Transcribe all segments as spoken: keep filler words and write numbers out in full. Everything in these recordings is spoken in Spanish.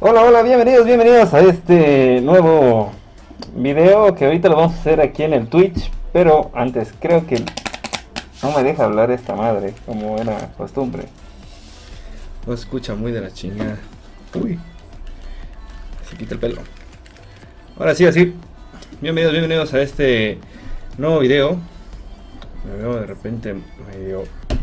Hola, hola, bienvenidos, bienvenidos a este nuevo video que ahorita lo vamos a hacer aquí en el Twitch. Pero antes creo que no me deja hablar esta madre como era costumbre. No escucha muy de la chingada. Uy, se quita el pelo. Ahora sí, así. Bienvenidos, bienvenidos a este nuevo video. Me veo de repente medio...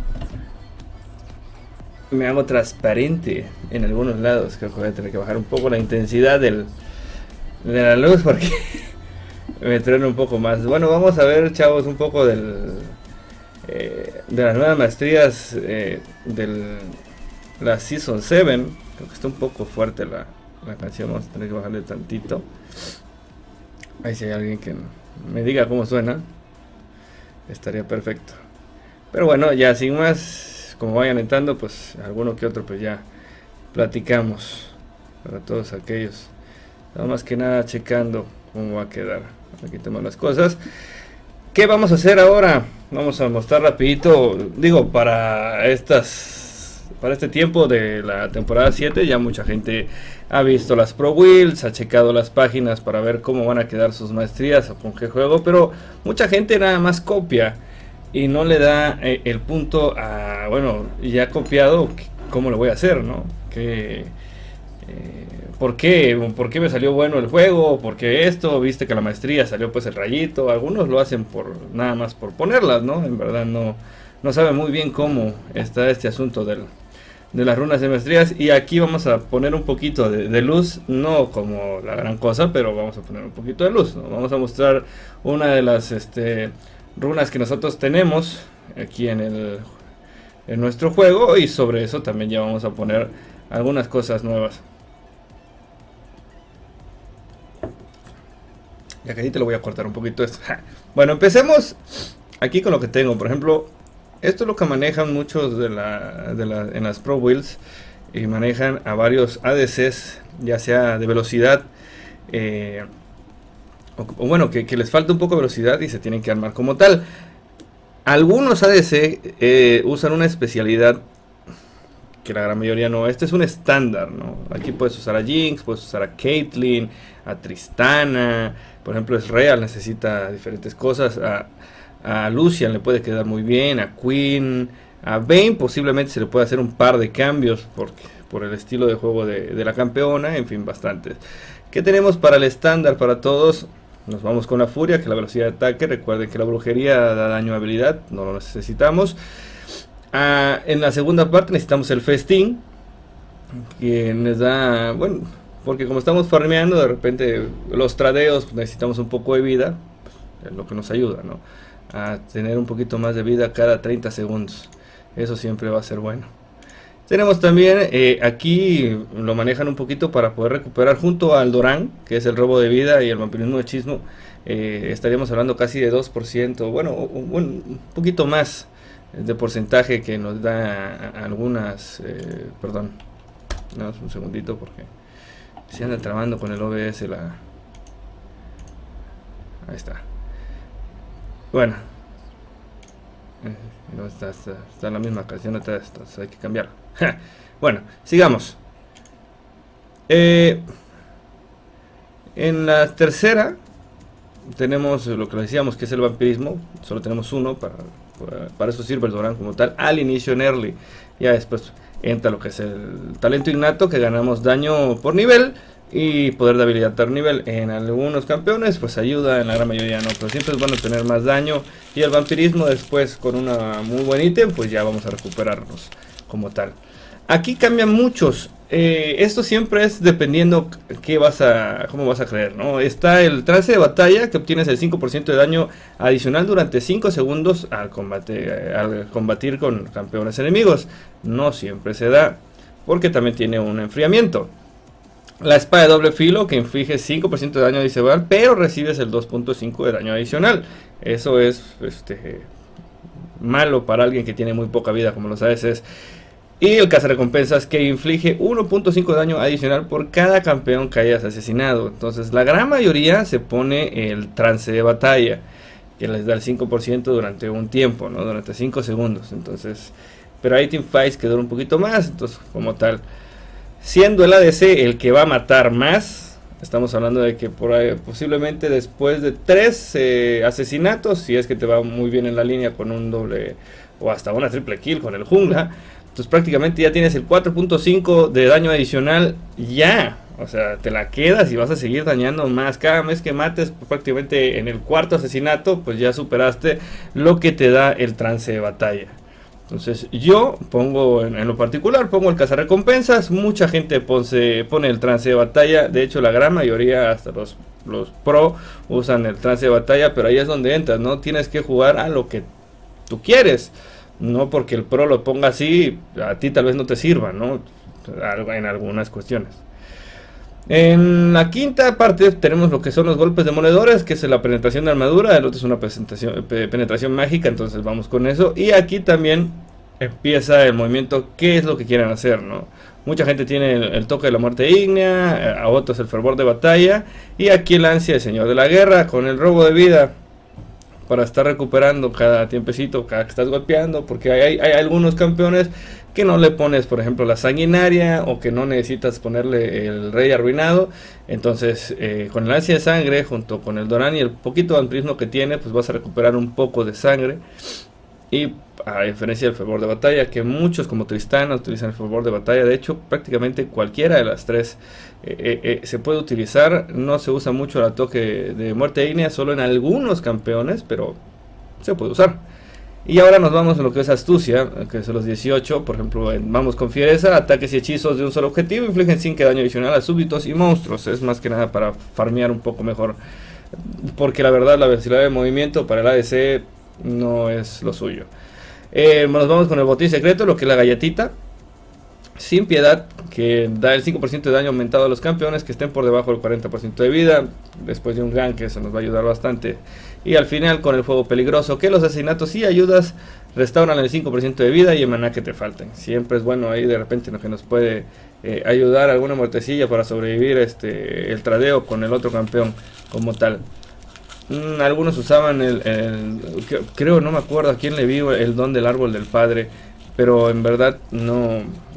Me hago transparente en algunos lados. Creo que voy a tener que bajar un poco la intensidad del, de la luz porque me truena un poco más. Bueno, vamos a ver, chavos, un poco del eh, de las nuevas maestrías eh, del la Season siete. Creo que está un poco fuerte la, la canción. Vamos a tener que bajarle tantito. Ahí si hay alguien que me diga cómo suena, estaría perfecto. Pero bueno, ya sin más, como vayan entrando, pues alguno que otro pues ya platicamos para todos aquellos. Nada más que nada checando cómo va a quedar. Aquí tenemos las cosas. ¿Qué vamos a hacer ahora? Vamos a mostrar rapidito, digo, para estas para este tiempo de la temporada siete, ya mucha gente ha visto las Pro Wheels, ha checado las páginas para ver cómo van a quedar sus maestrías o con qué juego, pero mucha gente nada más copia y no le da eh, el punto a, bueno, ya copiado, ¿cómo lo voy a hacer, no? ¿Qué, eh, ¿por qué? ¿Por qué me salió bueno el juego? ¿Por qué esto? Viste que la maestría salió pues el rayito. Algunos lo hacen por nada más por ponerlas, ¿no? En verdad no, no saben muy bien cómo está este asunto del, de las runas de maestrías. Y aquí vamos a poner un poquito de, de luz, no como la gran cosa, pero vamos a poner un poquito de luz, ¿no? Vamos a mostrar una de las este, runas que nosotros tenemos aquí en el en nuestro juego, y sobre eso también ya vamos a poner algunas cosas nuevas. Ya que ahí te lo voy a cortar un poquito esto. Bueno, empecemos aquí con lo que tengo. Por ejemplo, esto es lo que manejan muchos de la, de la, en las Pro Wheels, y manejan a varios A D Cs, ya sea de velocidad eh, o, o bueno, que, que les falta un poco de velocidad y se tienen que armar como tal. Algunos A D C eh, usan una especialidad que la gran mayoría no. Este es un estándar, ¿no? Aquí puedes usar a Jinx, puedes usar a Caitlyn, a Tristana. Por ejemplo, es real, necesita diferentes cosas. A, a Lucian le puede quedar muy bien, a Queen, a Vayne posiblemente se le puede hacer un par de cambios porque, por el estilo de juego de, de la campeona. En fin, bastantes. ¿Qué tenemos para el estándar para todos? Nos vamos con la furia, que es la velocidad de ataque. Recuerden que la brujería da daño a habilidad, no lo necesitamos. Ah, en la segunda parte necesitamos el festín, que nos da, bueno, porque como estamos farmeando, de repente los tradeos, pues necesitamos un poco de vida, pues, es lo que nos ayuda, ¿no? A tener un poquito más de vida cada treinta segundos. Eso siempre va a ser bueno. Tenemos también, eh, aquí lo manejan un poquito para poder recuperar junto al Doran, que es el robo de vida, y el vampirismo de hechismo. Eh, estaríamos hablando casi de dos por ciento, bueno, un, un poquito más de porcentaje que nos da algunas, eh, perdón, no, un segundito porque se anda trabando con el O B S la... Ahí está. Bueno, eh, no, está, está, está en la misma canción atrás, entonces hay que cambiarlo. Bueno, sigamos. Eh, en la tercera tenemos lo que decíamos, que es el vampirismo. Solo tenemos uno, para, para, para eso sirve el Doran como tal, al inicio en early. Ya después entra lo que es el talento innato, que ganamos daño por nivel y poder de habilidad por nivel. En algunos campeones pues ayuda, en la gran mayoría no, pero siempre es bueno tener más daño. Y el vampirismo después, con una muy buen ítem, pues ya vamos a recuperarnos como tal. Aquí cambian muchos. Eh, esto siempre es dependiendo qué vas a, cómo vas a creer, ¿no? Está el trance de batalla, que obtienes el cinco por ciento de daño adicional durante cinco segundos al, combate, al combatir con campeones enemigos. No siempre se da, porque también tiene un enfriamiento. La espada de doble filo, que inflige cinco por ciento de daño adicional, pero recibes el dos punto cinco de daño adicional. Eso es este, malo para alguien que tiene muy poca vida, como los A D Cs. Y el cazarrecompensas, que inflige uno punto cinco de daño adicional por cada campeón que hayas asesinado. Entonces la gran mayoría se pone el trance de batalla, que les da el cinco por ciento durante un tiempo, ¿no? Durante cinco segundos. Entonces, pero hay teamfights que duran un poquito más, entonces como tal siendo el A D C el que va a matar más. Estamos hablando de que por ahí, posiblemente después de tres eh, asesinatos, si es que te va muy bien en la línea con un doble o hasta una triple kill con el jungla, entonces prácticamente ya tienes el cuatro punto cinco de daño adicional ya. O sea, te la quedas y vas a seguir dañando más. Cada vez que mates, pues, prácticamente en el cuarto asesinato, pues ya superaste lo que te da el trance de batalla. Entonces yo pongo, en, en lo particular, pongo el cazarrecompensas. Mucha gente pone, pone el trance de batalla. De hecho, la gran mayoría, hasta los, los pro, usan el trance de batalla. Pero ahí es donde entras, ¿no? Tienes que jugar a lo que tú quieres. No porque el pro lo ponga así, a ti tal vez no te sirva, ¿no? En algunas cuestiones. En la quinta parte tenemos lo que son los golpes demoledores, que es la penetración de armadura. El otro es una presentación, penetración mágica, entonces vamos con eso. Y aquí también empieza el movimiento, qué es lo que quieren hacer, ¿no? Mucha gente tiene el, el toque de la muerte ígnea, a otros el fervor de batalla, y aquí el ansia del señor de la guerra con el robo de vida, para estar recuperando cada tiempecito, cada que estás golpeando, porque hay, hay algunos campeones que no le pones, por ejemplo, la sanguinaria, o que no necesitas ponerle el rey arruinado. Entonces, eh, con el ansia de sangre, junto con el Doran y el poquito de vampirismo que tiene, pues vas a recuperar un poco de sangre. Y a diferencia del fervor de batalla, que muchos como Tristana utilizan el fervor de batalla, de hecho prácticamente cualquiera de las tres eh, eh, eh, se puede utilizar. No se usa mucho el toque de muerte ígnea, solo en algunos campeones, pero se puede usar. Y ahora nos vamos a lo que es astucia, que son los dieciocho. Por ejemplo, en, vamos con fiereza, ataques y hechizos de un solo objetivo, infligen cinco daño adicional a súbditos y monstruos. Es más que nada para farmear un poco mejor, porque la verdad la velocidad de movimiento para el A D C no es lo suyo. Eh, nos vamos con el botín secreto, lo que es la galletita sin piedad, que da el cinco por ciento de daño aumentado a los campeones que estén por debajo del cuarenta por ciento de vida. Después de un gank, eso nos va a ayudar bastante. Y al final con el fuego peligroso, que los asesinatos y ayudas restauran el cinco por ciento de vida y el maná que te falten. Siempre es bueno ahí de repente lo que nos puede eh, ayudar alguna muertecilla para sobrevivir este el tradeo con el otro campeón como tal. Mm, algunos usaban el, el, creo, no me acuerdo a quién le vi el don del árbol del padre, pero en verdad no,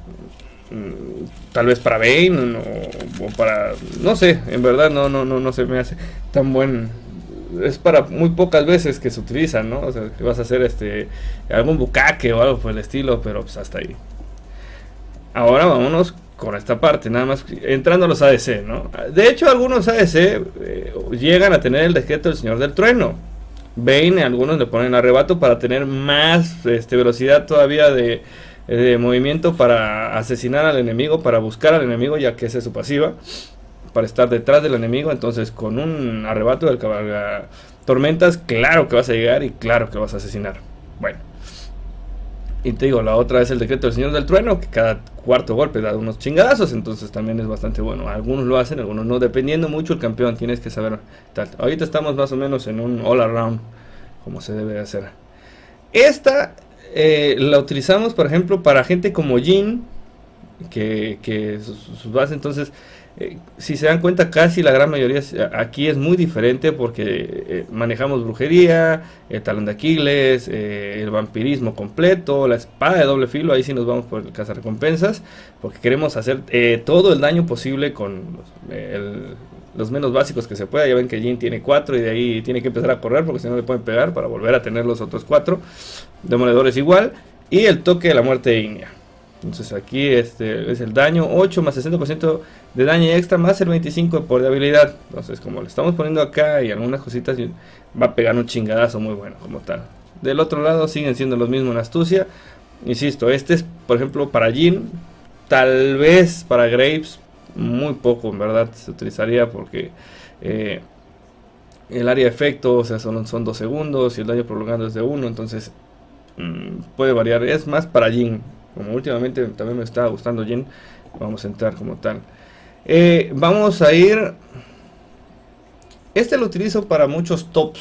mm, tal vez para Vayne no, o para, no sé, en verdad no, no, no, no se me hace tan buen, es para muy pocas veces que se utilizan, ¿no? O sea, que vas a hacer este, algún bucaque o algo por el estilo, pero pues hasta ahí. Ahora vámonos con esta parte, nada más entrando a los A D C, ¿no? De hecho, algunos A D C eh, llegan a tener el decreto del Señor del Trueno. Vayne, algunos le ponen arrebato para tener más este, velocidad todavía de, de movimiento para asesinar al enemigo, para buscar al enemigo, ya que esa es su pasiva, para estar detrás del enemigo. Entonces, con un arrebato del cabalga tormentas, claro que vas a llegar y claro que vas a asesinar. Bueno. Y te digo, la otra es el decreto del Señor del Trueno, que cada cuarto golpe da unos chingadazos, entonces también es bastante bueno. Algunos lo hacen, algunos no, dependiendo mucho el campeón, tienes que saber tal. Ahorita estamos más o menos en un all around, como se debe hacer. Esta eh, la utilizamos, por ejemplo, para gente como Jhin, que, que sus, sus bases, entonces... Eh, si se dan cuenta, casi la gran mayoría aquí es muy diferente, porque eh, manejamos brujería, el talón de Aquiles, eh, el vampirismo completo, la espada de doble filo. Ahí sí nos vamos por el cazarrecompensas, porque queremos hacer eh, todo el daño posible con los, eh, el, los menos básicos que se pueda. Ya ven que Jhin tiene cuatro y de ahí tiene que empezar a correr, porque si no le pueden pegar para volver a tener los otros cuatro. Demoledores igual, y el toque de la muerte ígnea. Entonces aquí este es el daño ocho más sesenta por ciento de daño extra más el veinticinco por de habilidad. Entonces, como le estamos poniendo acá y algunas cositas, va a pegar un chingadazo muy bueno como tal. Del otro lado siguen siendo los mismos en astucia. Insisto, este es por ejemplo para Jhin, tal vez para Graves muy poco en verdad se utilizaría, porque eh, el área de efecto, o sea, son, son dos segundos y el daño prolongado es de uno, entonces mmm, puede variar. Es más para Jhin. Como últimamente también me está gustando Jhin, vamos a entrar como tal. Eh, vamos a ir... Este lo utilizo para muchos tops.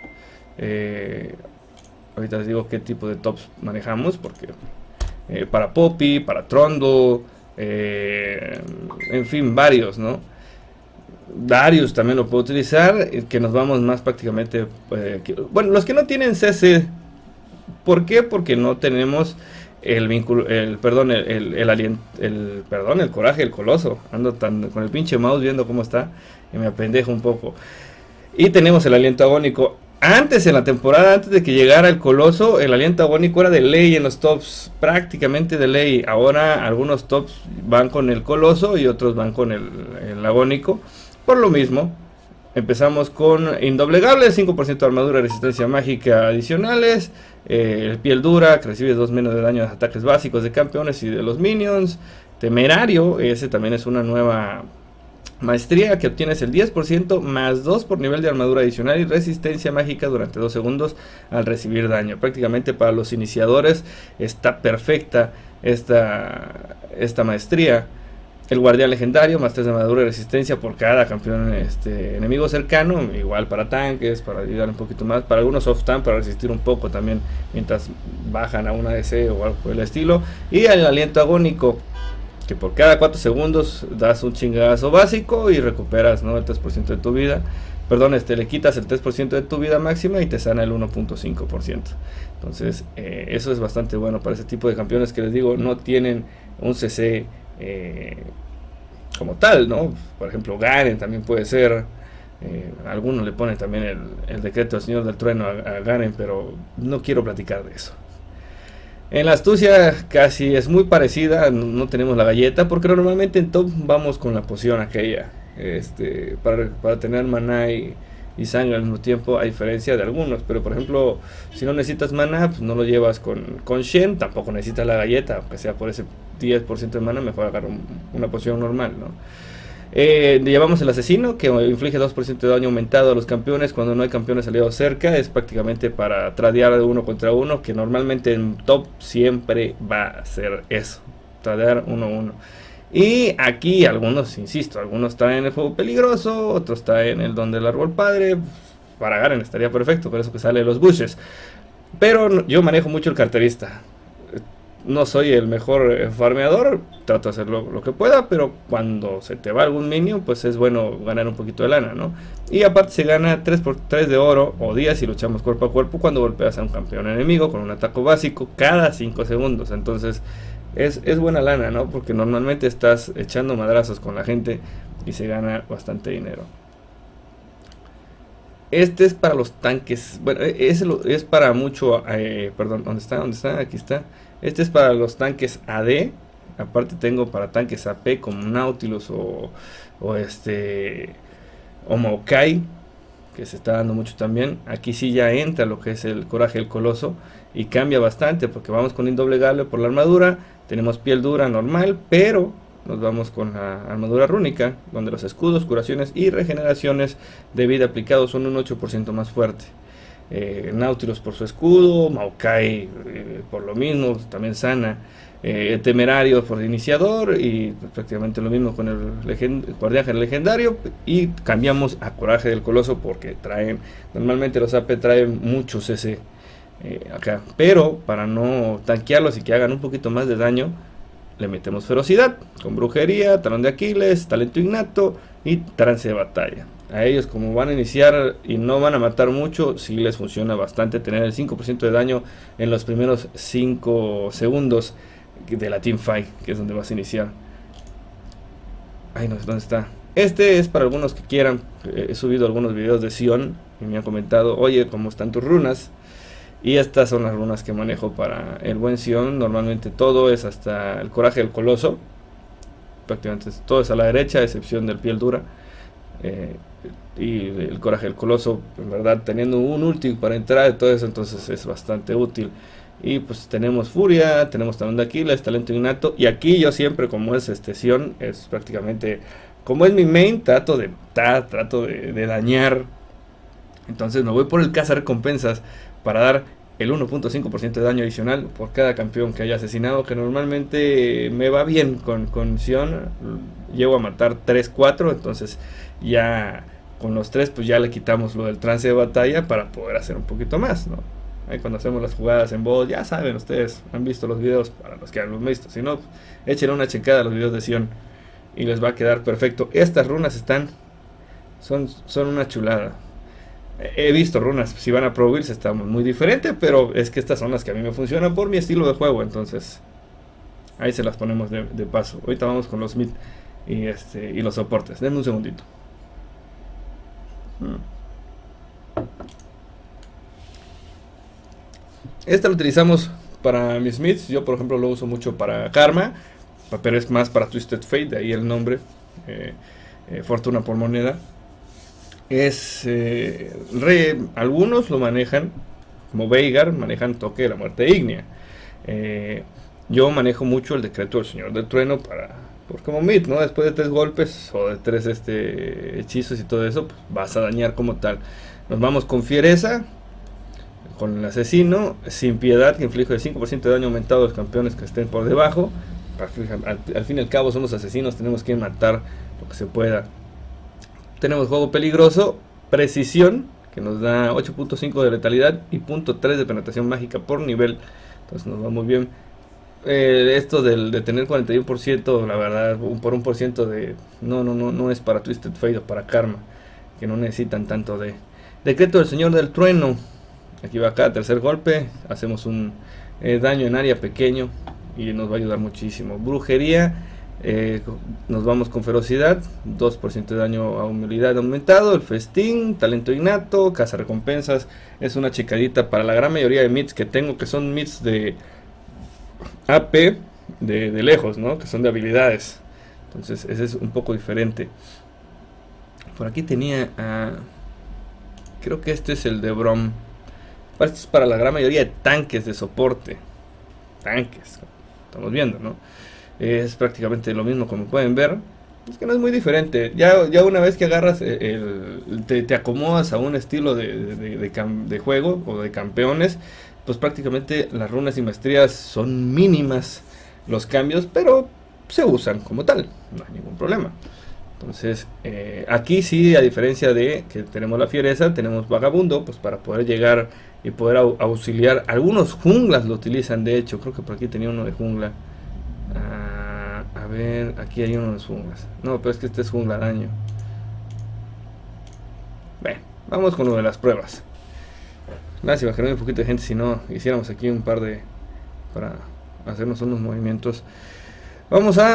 Eh, ahorita les digo qué tipo de tops manejamos, porque... Eh, para Poppy, para Trundle, eh, en fin, varios, ¿no? Darius también lo puedo utilizar, que nos vamos más prácticamente... Eh, que, bueno, los que no tienen C C, ¿por qué? Porque no tenemos... el vínculo, el perdón, el, el, el, alien, el perdón, el coraje del coloso. Ando tan con el pinche mouse viendo cómo está y me apendejo un poco. Y tenemos el aliento agónico. Antes, en la temporada, antes de que llegara el coloso, el aliento agónico era de ley en los tops, prácticamente de ley. Ahora algunos tops van con el coloso y otros van con el, el agónico. Por lo mismo, empezamos con Indoblegable, cinco por ciento de armadura y resistencia mágica adicionales. Eh, piel dura, que recibe dos menos de daño a los ataques básicos de campeones y de los minions. Temerario, ese también es una nueva maestría que obtienes el diez por ciento más dos por nivel de armadura adicional y resistencia mágica durante dos segundos al recibir daño. Prácticamente para los iniciadores está perfecta esta, esta maestría. El guardián legendario, más tres de armadura y resistencia por cada campeón este, enemigo cercano. Igual para tanques, para ayudar un poquito más. Para algunos off tank, para resistir un poco también mientras bajan a una A D C o algo por el estilo. Y el aliento agónico, que por cada cuatro segundos das un chingazo básico y recuperas, ¿no?, el tres por ciento de tu vida. Perdón, este, le quitas el tres por ciento de tu vida máxima y te sana el uno punto cinco por ciento. Entonces, eh, eso es bastante bueno para ese tipo de campeones que les digo, no tienen un C C eh, como tal, ¿no? Por ejemplo, Garen también puede ser. Eh, algunos le ponen también el, el decreto del Señor del Trueno a, a Garen, pero no quiero platicar de eso. En la astucia casi es muy parecida, no, no tenemos la galleta, porque normalmente en top vamos con la poción aquella, este, para, para tener maná y, y sangre al mismo tiempo, a diferencia de algunos. Pero por ejemplo, si no necesitas maná, pues no lo llevas con, con Shen, tampoco necesitas la galleta, aunque sea por ese diez por ciento de maná, mejor agarrar un, una poción normal, ¿no? Eh, llevamos el asesino, que inflige dos por ciento de daño aumentado a los campeones cuando no hay campeones aliados cerca. Es prácticamente para tradear de uno contra uno, que normalmente en top siempre va a ser eso, tradear uno a uno. Y aquí algunos, insisto, algunos traen el fuego peligroso, otros traen el don del árbol padre. Para Garen estaría perfecto, por eso que sale los bushes. Pero yo manejo mucho el carterista. No soy el mejor farmeador, trato de hacer lo, lo que pueda, pero cuando se te va algún minion, pues es bueno ganar un poquito de lana, ¿no? Y aparte se gana tres por tres de oro o días si luchamos cuerpo a cuerpo cuando golpeas a un campeón enemigo con un ataque básico cada cinco segundos. Entonces es, es buena lana, ¿no? Porque normalmente estás echando madrazos con la gente y se gana bastante dinero. Este es para los tanques, bueno, es, es para mucho, eh, perdón, ¿dónde está? ¿Dónde está? Aquí está. Este es para los tanques A D, aparte tengo para tanques A P como Nautilus o, o este, o Maokai, que se está dando mucho también. Aquí sí ya entra lo que es el coraje del coloso y cambia bastante porque vamos con Indoblegable por la armadura, tenemos piel dura normal, pero nos vamos con la armadura rúnica, donde los escudos, curaciones y regeneraciones de vida aplicados son un ocho por ciento más fuerte. Eh, Nautilus por su escudo, Maokai eh, por lo mismo, también sana. Eh, Temerario por iniciador y pues, prácticamente lo mismo con el legend guardián legendario. Y cambiamos a coraje del coloso porque traen, normalmente los A P traen mucho C C eh, acá, pero para no tanquearlos y que hagan un poquito más de daño, le metemos ferocidad con brujería, talón de Aquiles, talento innato y trance de batalla. A ellos, como van a iniciar y no van a matar mucho, sí les funciona bastante tener el cinco por ciento de daño en los primeros cinco segundos de la teamfight, que es donde vas a iniciar. Ay, no sé dónde está. Este es para algunos que quieran. He subido algunos videos de Sion y me han comentado, oye, ¿cómo están tus runas? Y estas son las runas que manejo para el buen Sion. Normalmente todo es hasta el coraje del coloso. Prácticamente todo es a la derecha, a excepción del piel dura. Eh, y el coraje del coloso, en verdad, teniendo un ulti para entrar y todo eso, entonces es bastante útil. Y pues tenemos furia, tenemos talón de Aquiles, talento innato. Y aquí yo siempre, como es este Sion, es prácticamente, como es mi main, trato de matar, trato de, de dañar. Entonces me voy por el caza recompensas para dar el uno punto cinco por ciento de daño adicional por cada campeón que haya asesinado, que normalmente me va bien con, con Sion. Llego a matar tres, cuatro, entonces ya con los tres pues ya le quitamos lo del trance de batalla para poder hacer un poquito más, ¿no? Ahí cuando hacemos las jugadas en bot, ya saben ustedes, han visto los videos, para los que han visto, si no, échenle una checada a los videos de Sion y les va a quedar perfecto. Estas runas están, son, son una chulada. He visto runas, si van a Pro Builds está muy diferente, pero es que estas son las que a mí me funcionan por mi estilo de juego, entonces ahí se las ponemos de, de paso. Ahorita vamos con los mid y, este, y los soportes. Denme un segundito. Hmm. Esta lo utilizamos para mis mids. Yo por ejemplo lo uso mucho para Karma, pero es más para Twisted Fate, de ahí el nombre, eh, eh, Fortuna por moneda. Es eh, re, algunos lo manejan como Veigar, manejan Toque de la Muerte Ígnea. eh, yo manejo mucho el Decreto del Señor del Trueno para, por como mid, ¿no? Después de tres golpes o de tres este, hechizos y todo eso, pues vas a dañar como tal. Nos vamos con Fiereza, con el Asesino, Sin Piedad, que inflige el cinco por ciento de daño aumentado a los campeones que estén por debajo. Al, al fin y al cabo somos asesinos, tenemos que matar lo que se pueda. Tenemos Juego Peligroso, Precisión, que nos da ocho punto cinco de letalidad y punto tres de penetración mágica por nivel. Entonces nos va muy bien. Eh, esto del, de tener cuarenta y uno por ciento, la verdad, un, por un por ciento de... No, no, no, no es para Twisted Fate o para Karma, que no necesitan tanto de... Decreto del Señor del Trueno. Aquí va acá, tercer golpe. Hacemos un eh, daño en área pequeño y nos va a ayudar muchísimo. Brujería. Eh, nos vamos con Ferocidad, dos por ciento de daño a humildad aumentado. El Festín, Talento Innato, Caza Recompensas. Es una checadita para la gran mayoría de mids que tengo, que son mids de A P de, de lejos, ¿no? Que son de habilidades. Entonces ese es un poco diferente. Por aquí tenía uh, creo que este es el de Brom. Esto es para la gran mayoría de tanques de soporte. Tanques, estamos viendo, ¿no? Es prácticamente lo mismo, como pueden ver. Es que no es muy diferente. Ya, ya una vez que agarras el, el, te, te acomodas a un estilo de, de, de, cam, de juego o de campeones, pues prácticamente las runas y maestrías son mínimas los cambios, pero se usan como tal, no hay ningún problema. Entonces eh, aquí sí, a diferencia de que tenemos la Fiereza, tenemos Vagabundo, pues para poder llegar y poder au auxiliar. Algunos junglas lo utilizan, de hecho, creo que por aquí tenía uno de jungla. Ah, a ver, aquí hay uno de junglas. No, pero es que este es jungla daño. Bueno, vamos con lo de las pruebas. Lástima que no hay un poquito de gente, si no hiciéramos aquí un par de... para hacernos unos movimientos. Vamos a...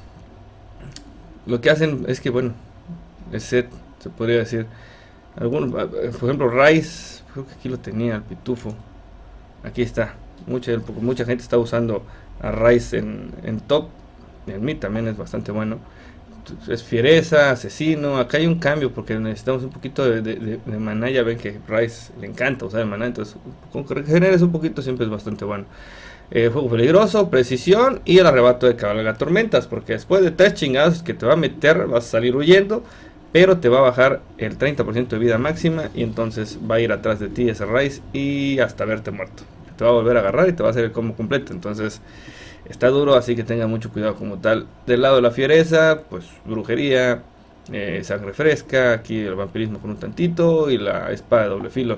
Lo que hacen es que, bueno, es set, se podría decir. Algunos, por ejemplo, Rice, creo que aquí lo tenía, el pitufo. Aquí está. Mucha, mucha gente está usando a Rice en, en top. En mid también es bastante bueno. Es Fiereza, Asesino. Acá hay un cambio porque necesitamos un poquito de, de, de, de maná. Ya ven que Rice le encanta usar el maná. Entonces, con que generes un poquito siempre es bastante bueno. Eh, Juego Peligroso, Precisión y el Arrebato de Cabalga Tormentas. Porque después de tres chingados que te va a meter, vas a salir huyendo. Pero te va a bajar el treinta por ciento de vida máxima. Y entonces va a ir atrás de ti ese Rice y hasta verte muerto. Te va a volver a agarrar y te va a hacer el combo completo. Entonces está duro, así que tenga mucho cuidado como tal. Del lado de la Fiereza, pues brujería, eh, sangre fresca. Aquí el vampirismo con un tantito. Y la espada de doble filo.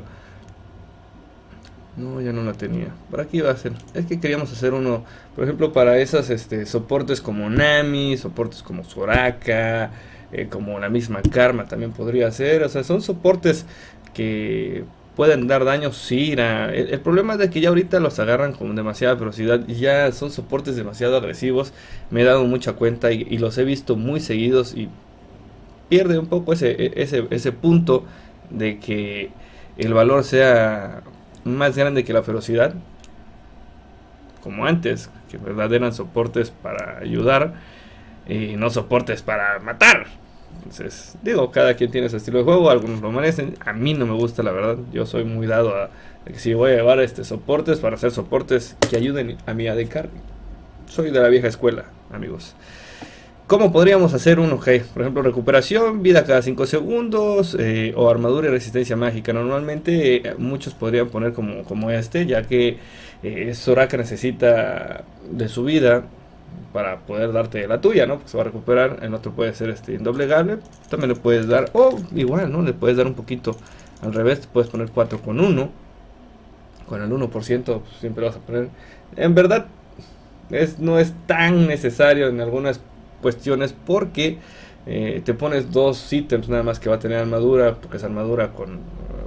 No, ya no la tenía. Por aquí va a ser. Es que queríamos hacer uno, por ejemplo, para esas este, soportes como Nami, soportes como Soraka, eh, como la misma Karma también podría ser. O sea, son soportes que pueden dar daño, sí. El, el problema es de que ya ahorita los agarran con demasiada velocidad y ya son soportes demasiado agresivos. Me he dado mucha cuenta y, y los he visto muy seguidos y pierde un poco ese, ese, ese punto de que el valor sea más grande que la ferocidad, como antes, que verdad eran soportes para ayudar y no soportes para matar. Entonces, digo, cada quien tiene su estilo de juego, algunos lo merecen, a mí no me gusta, la verdad. Yo soy muy dado a, a que si voy a llevar este soportes, para hacer soportes que ayuden a mi A D carry. Soy de la vieja escuela, amigos. ¿Cómo podríamos hacer un O G? Por ejemplo, recuperación, vida cada cinco segundos, eh, o armadura y resistencia mágica. Normalmente eh, muchos podrían poner como, como este, ya que eh, Soraka necesita de su vida para poder darte la tuya, ¿no? Porque se va a recuperar. El otro puede ser este indoblegable. También le puedes dar, o oh, igual, ¿no? Le puedes dar un poquito al revés. Te puedes poner cuatro con uno. Con el uno por ciento pues, siempre vas a poner. En verdad, es, no es tan necesario en algunas cuestiones porque eh, te pones dos ítems nada más que va a tener armadura, porque es armadura con uh,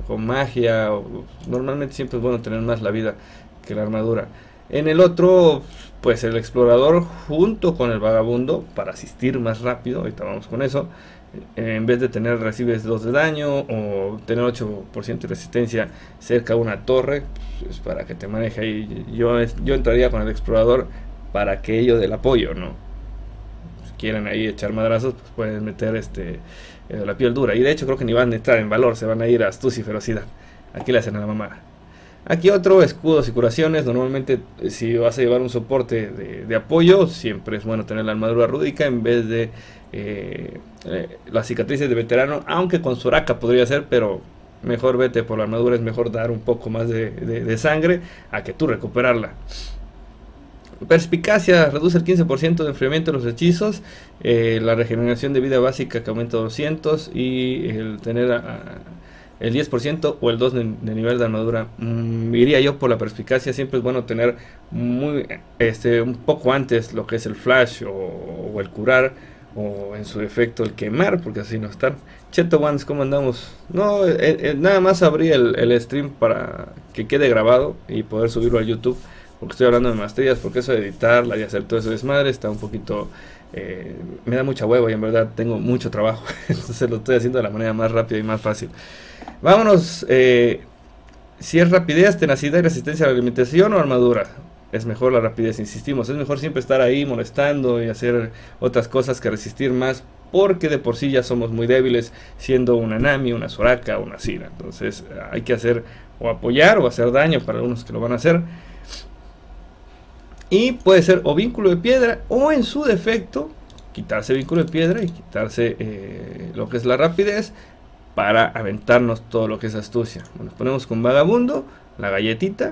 con magia, o, normalmente siempre es bueno tener más la vida que la armadura. En el otro, pues el explorador junto con el vagabundo, para asistir más rápido, ahorita vamos con eso, en vez de tener recibes dos de daño o tener ocho por ciento de resistencia cerca de una torre, pues para que te maneje ahí. Yo, yo entraría con el explorador para aquello del apoyo, ¿no? Si quieren ahí echar madrazos, pues pueden meter este eh, la piel dura. Y de hecho creo que ni van a entrar en valor, se van a ir a astucia y ferocidad. Aquí le hacen a la mamada. Aquí otro, escudos y curaciones. Normalmente si vas a llevar un soporte de, de apoyo, siempre es bueno tener la armadura rúdica en vez de eh, eh, las cicatrices de veterano, aunque con Soraka podría ser, pero mejor vete por la armadura. Es mejor dar un poco más de, de, de sangre a que tú recuperarla. Perspicacia, reduce el quince por ciento de enfriamiento de los hechizos, eh, la regeneración de vida básica que aumenta doscientos y el tener a, a, el diez por ciento o el dos de, de nivel de armadura. Mm, iría yo por la perspicacia. Siempre es bueno tener muy este un poco antes lo que es el flash o, o el curar, o en su defecto el quemar, porque así no están. Cheto Ones, ¿cómo andamos? No, eh, eh, nada más abrí el, el stream para que quede grabado y poder subirlo a YouTube, porque estoy hablando de maestrías, porque eso de editarla y hacer todo eso desmadre está un poquito eh, me da mucha hueva y en verdad tengo mucho trabajo. Entonces lo estoy haciendo de la manera más rápida y más fácil. Vámonos. eh, si es rapidez, tenacidad y resistencia a la alimentación o armadura. Es mejor la rapidez, insistimos. Es mejor siempre estar ahí molestando y hacer otras cosas que resistir más, porque de por sí ya somos muy débiles, siendo una Nami, una Soraka, una Sira. Entonces hay que hacer o apoyar o hacer daño para algunos que lo van a hacer. Y puede ser o vínculo de piedra, o en su defecto quitarse vínculo de piedra y quitarse eh, lo que es la rapidez, para aventarnos todo lo que es astucia. Nos ponemos con vagabundo, la galletita,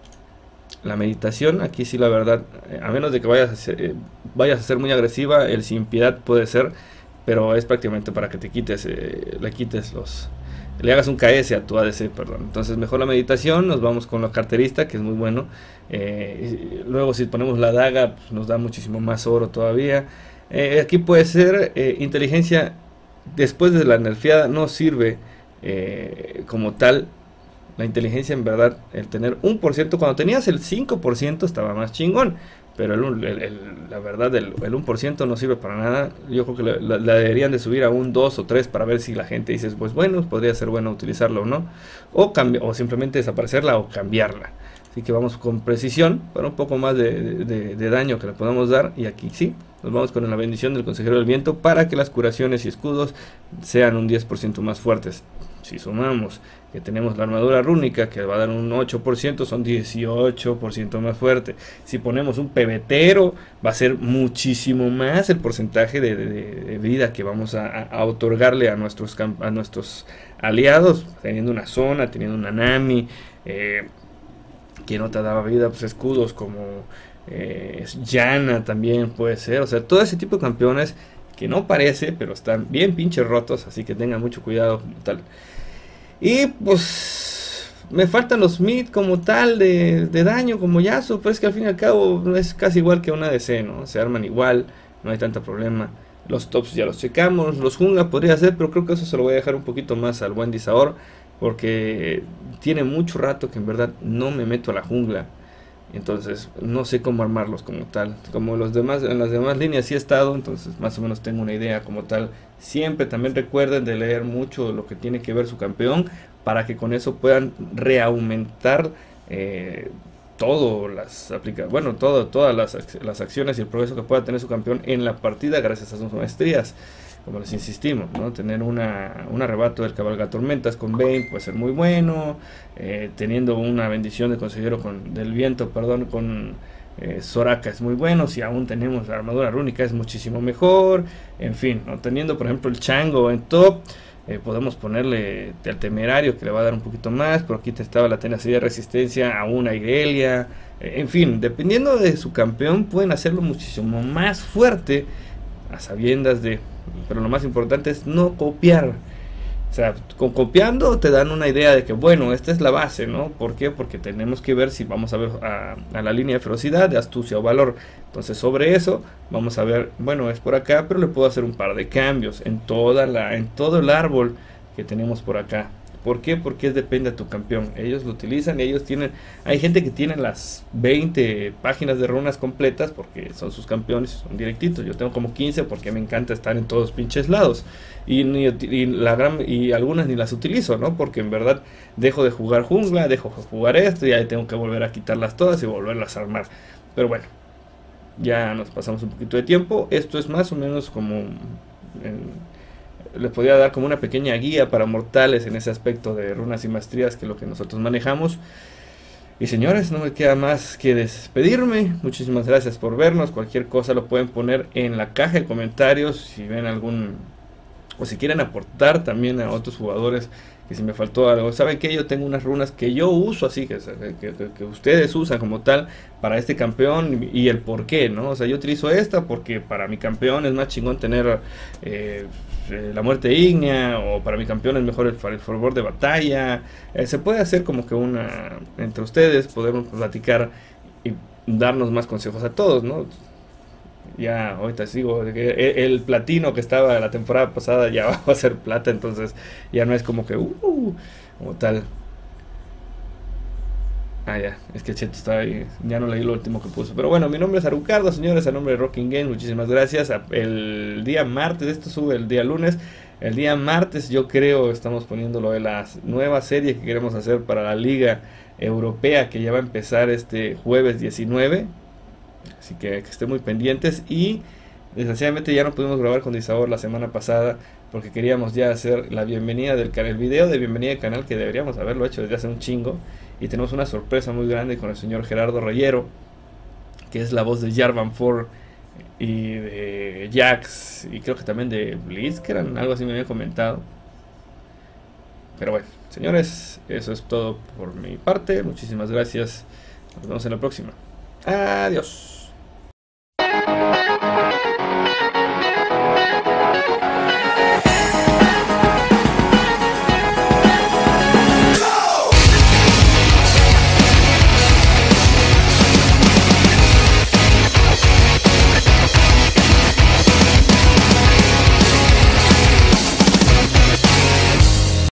la meditación. Aquí sí, la verdad, eh, a menos de que vayas a, ser, eh, vayas a ser muy agresiva, el sin piedad puede ser, pero es prácticamente para que te quites, eh, le quites los, le hagas un K S a tu A D C, perdón. Entonces mejor la meditación. Nos vamos con la carterista, que es muy bueno. Eh, luego si ponemos la daga, pues nos da muchísimo más oro todavía. Eh, aquí puede ser eh, inteligencia. Después de la nerfeada no sirve eh, como tal la inteligencia, en verdad. El tener un por ciento, cuando tenías el cinco por ciento estaba más chingón, pero el, el, el, la verdad el, el uno por ciento no sirve para nada. Yo creo que la, la, la deberían de subir a un dos o tres para ver si la gente dice, pues bueno, podría ser bueno utilizarlo o no, o, o simplemente desaparecerla o cambiarla. Así que vamos con precisión para un poco más de, de, de daño que le podamos dar. Y aquí sí, nos vamos con la bendición del consejero del viento para que las curaciones y escudos sean un diez por ciento más fuertes. Si sumamos que tenemos la armadura rúnica, que va a dar un ocho por ciento, son dieciocho por ciento más fuerte. Si ponemos un pebetero, va a ser muchísimo más el porcentaje de, de, de vida que vamos a, a otorgarle a nuestros, a nuestros aliados, teniendo una zona, teniendo una Nami, eh, que no te daba vida, pues escudos como eh, Yana también puede ser. O sea, todo ese tipo de campeones que no parece, pero están bien pinches rotos, así que tengan mucho cuidado como tal. Y pues me faltan los mid como tal de, de daño, como Yasuo, pero es que al fin y al cabo es casi igual que una D C, ¿no? Se arman igual, no hay tanto problema. Los tops ya los checamos, los jungla podría ser, pero creo que eso se lo voy a dejar un poquito más al buen Disaor, porque tiene mucho rato que en verdad no me meto a la jungla. Entonces no sé cómo armarlos como tal. Como los demás, en las demás líneas sí he estado, entonces más o menos tengo una idea como tal. Siempre también recuerden de leer mucho lo que tiene que ver su campeón, para que con eso puedan reaumentar eh, todo las aplica bueno todo, todas las, las acciones y el progreso que pueda tener su campeón en la partida gracias a sus maestrías. Como les insistimos, ¿no? Tener una, un arrebato del cabalga tormentas con Vayne puede ser muy bueno. Eh, teniendo una bendición de consejero con, del viento, perdón, con eh, Soraka es muy bueno. Si aún tenemos la armadura rúnica es muchísimo mejor. En fin, ¿no? Teniendo por ejemplo el Chango en top, eh, podemos ponerle el temerario que le va a dar un poquito más. Pero aquí estaba la tenacidad de resistencia a una Irelia. Eh, en fin, dependiendo de su campeón pueden hacerlo muchísimo más fuerte, a sabiendas de... Pero lo más importante es no copiar. O sea, con copiando te dan una idea de que, bueno, esta es la base, ¿no? ¿Por qué? Porque tenemos que ver si vamos a ver a, a la línea de ferocidad, de astucia o valor. Entonces sobre eso vamos a ver, bueno, es por acá, pero le puedo hacer un par de cambios en toda la, en todo el árbol que tenemos por acá. ¿Por qué? Porque es depende de tu campeón. Ellos lo utilizan y ellos tienen... Hay gente que tiene las veinte páginas de runas completas porque son sus campeones, son directitos. Yo tengo como quince porque me encanta estar en todos pinches lados. Y, ni, y, la gran, y algunas ni las utilizo, ¿no? Porque en verdad dejo de jugar jungla, dejo de jugar esto y ahí tengo que volver a quitarlas todas y volverlas a armar. Pero bueno, ya nos pasamos un poquito de tiempo. Esto es más o menos como... En, les podría dar como una pequeña guía para mortales en ese aspecto de runas y maestrías, que es lo que nosotros manejamos. Y señores, no me queda más que despedirme. Muchísimas gracias por vernos. Cualquier cosa lo pueden poner en la caja de comentarios si ven algún, o si quieren aportar también a otros jugadores, que si me faltó algo. Saben que yo tengo unas runas que yo uso así, que, que, que, que ustedes usan como tal para este campeón, y el por qué, ¿no? O sea, yo utilizo esta porque para mi campeón es más chingón tener eh, la muerte ígnea, o para mi campeón es mejor el, el fervor de batalla. Eh, se puede hacer como que una, entre ustedes podemos platicar y darnos más consejos a todos, ¿no? Ya ahorita sigo, el, el platino que estaba la temporada pasada ya va a ser plata, entonces ya no es como que uh, como tal. Ah, ya, es que Cheto está ahí, ya no leí lo último que puso. Pero bueno, mi nombre es Arucardo, señores, a nombre de Rocking Game, muchísimas gracias. El día martes, esto sube el día lunes. El día martes yo creo estamos poniéndolo de la nueva serie que queremos hacer para la Liga Europea, que ya va a empezar este jueves diecinueve. Así que, que estén muy pendientes. Y desgraciadamente ya no pudimos grabar con Disabor la semana pasada porque queríamos ya hacer la bienvenida del canal, el video de bienvenida del canal, que deberíamos haberlo hecho desde hace un chingo. Y tenemos una sorpresa muy grande con el señor Gerardo Reyero, que es la voz de Jarvan cuatro y de Jax, y creo que también de Blitz, que eran algo así, me habían comentado. Pero bueno, señores, eso es todo por mi parte. Muchísimas gracias. Nos vemos en la próxima. Adiós.